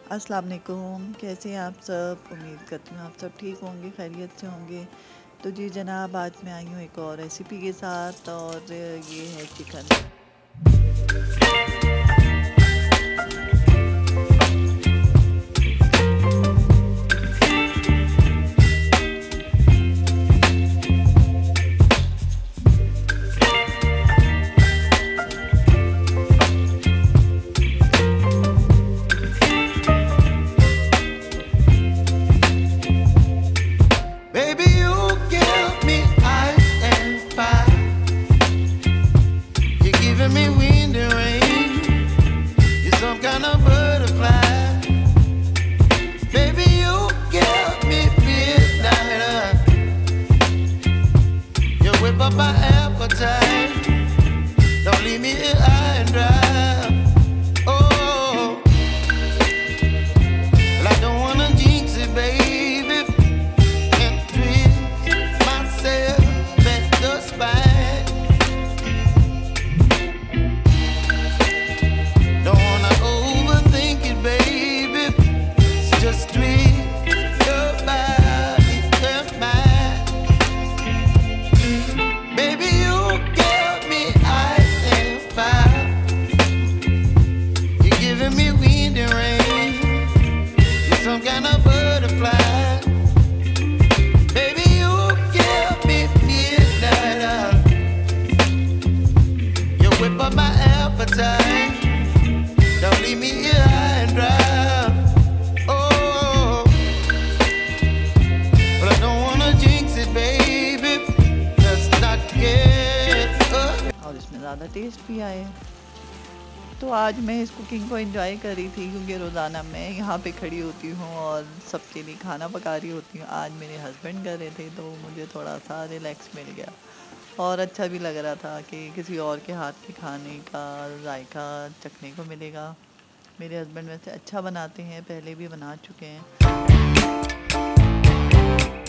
अस्सलाम वालेकुम, कैसे हैं आप सब। उम्मीद करती हूँ आप सब ठीक होंगे, खैरियत से होंगे। तो जी जनाब, आज मैं आई हूँ एक और रेसिपी के साथ और ये है chicken. My appetite, don't leave me here high and dry. Oh, well, I don't wanna jinx it, baby, and twist myself at the spine. Don't wanna overthink it, baby, it's just twist your body and mine. Baby, you give me ice and fire. You're giving me wind and rain. You're some kind of butterfly. Baby, you give me midnight. You whip up my appetite. Don't leave me here high and dry. Oh, but I don't wanna jinx it, baby. और इसमें ज़्यादा test भी आए। तो आज मैं इस cooking को एंजॉय कर रही थी क्योंकि रोज़ाना मैं यहाँ पे खड़ी होती हूँ और सबके लिए खाना पका रही होती हूँ। आज मेरे हस्बैंड कर रहे थे तो मुझे थोड़ा सा रिलैक्स मिल गया और अच्छा भी लग रहा था कि किसी और के हाथ के खाने का जायका चखने को मिलेगा। मेरे हस्बैंड वैसे अच्छा बनाते हैं, पहले भी बना चुके हैं।